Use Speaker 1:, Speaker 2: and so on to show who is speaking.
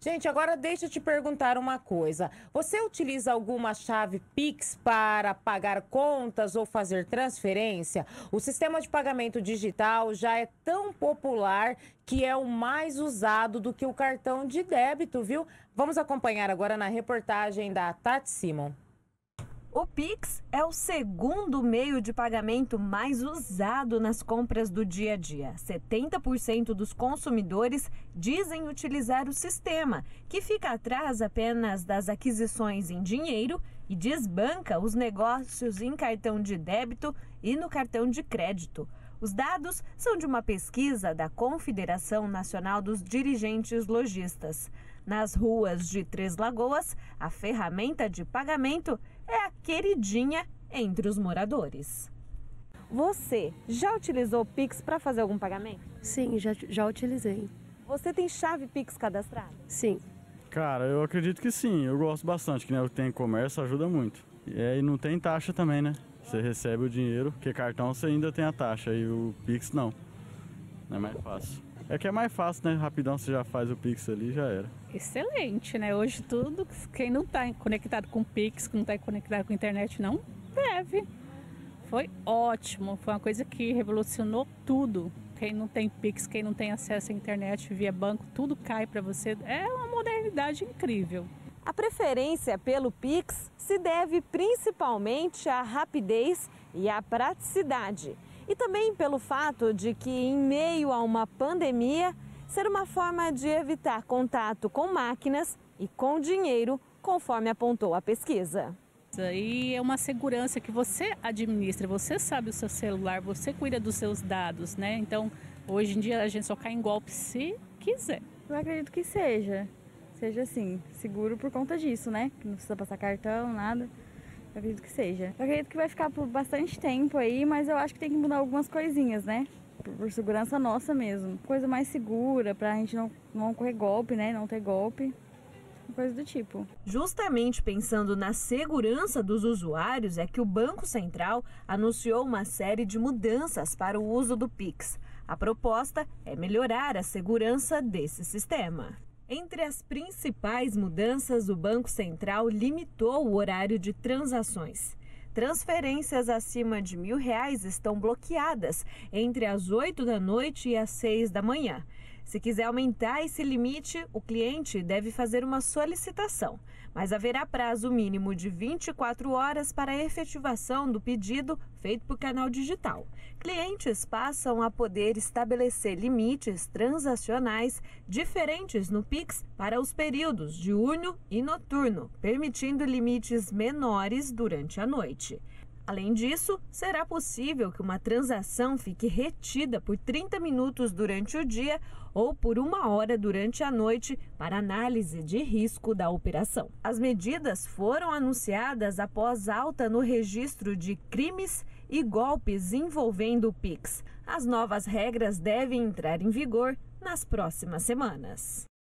Speaker 1: Gente, agora deixa eu te perguntar uma coisa. Você utiliza alguma chave Pix para pagar contas ou fazer transferência? O sistema de pagamento digital já é tão popular que é o mais usado do que o cartão de débito, viu? Vamos acompanhar agora na reportagem da Tati Simon.
Speaker 2: O Pix é o segundo meio de pagamento mais usado nas compras do dia a dia. 70% dos consumidores dizem utilizar o sistema, que fica atrás apenas das aquisições em dinheiro e desbanca os negócios em cartão de débito e no cartão de crédito. Os dados são de uma pesquisa da Confederação Nacional dos Dirigentes Lojistas. Nas ruas de Três Lagoas, a ferramenta de pagamento é a queridinha entre os moradores. Você já utilizou o Pix para fazer algum pagamento?
Speaker 3: Sim, já utilizei.
Speaker 2: Você tem chave Pix cadastrada?
Speaker 3: Sim.
Speaker 4: Cara, eu acredito que sim, eu gosto bastante, que né, eu tenho comércio, ajuda muito. E não tem taxa também, né? Você recebe o dinheiro, porque cartão você ainda tem a taxa, e o Pix não. Não é mais fácil. É que é mais fácil, né? Rapidão você já faz o Pix ali e já era.
Speaker 5: Excelente, né? Hoje tudo, quem não está conectado com o Pix, que não está conectado com a internet, não deve. Foi ótimo, foi uma coisa que revolucionou tudo. Quem não tem Pix, quem não tem acesso à internet via banco, tudo cai para você. É uma modernidade incrível.
Speaker 2: A preferência pelo Pix se deve principalmente à rapidez e à praticidade. E também pelo fato de que, em meio a uma pandemia, ser uma forma de evitar contato com máquinas e com dinheiro, conforme apontou a pesquisa.
Speaker 5: E é uma segurança que você administra, você sabe o seu celular, você cuida dos seus dados, né? Então, hoje em dia a gente só cai em golpe se quiser.
Speaker 6: Eu acredito que seja assim, seguro por conta disso, né? Que não precisa passar cartão, nada. Eu acredito que seja. Eu acredito que vai ficar por bastante tempo aí, mas eu acho que tem que mudar algumas coisinhas, né? Por segurança nossa mesmo. Coisa mais segura, pra gente não correr golpe, né? Não ter golpe. Coisa do tipo.
Speaker 2: Justamente pensando na segurança dos usuários é que o Banco Central anunciou uma série de mudanças para o uso do Pix. A proposta é melhorar a segurança desse sistema. Entre as principais mudanças, o Banco Central limitou o horário de transações. Transferências acima de R$ 1.000 estão bloqueadas entre as 8 da noite e as 6 da manhã. Se quiser aumentar esse limite, o cliente deve fazer uma solicitação, mas haverá prazo mínimo de 24 horas para a efetivação do pedido feito por canal digital. Clientes passam a poder estabelecer limites transacionais diferentes no Pix para os períodos diurno e noturno, permitindo limites menores durante a noite. Além disso, será possível que uma transação fique retida por 30 minutos durante o dia ou por 1 hora durante a noite para análise de risco da operação. As medidas foram anunciadas após alta no registro de crimes e golpes envolvendo o Pix. As novas regras devem entrar em vigor nas próximas semanas.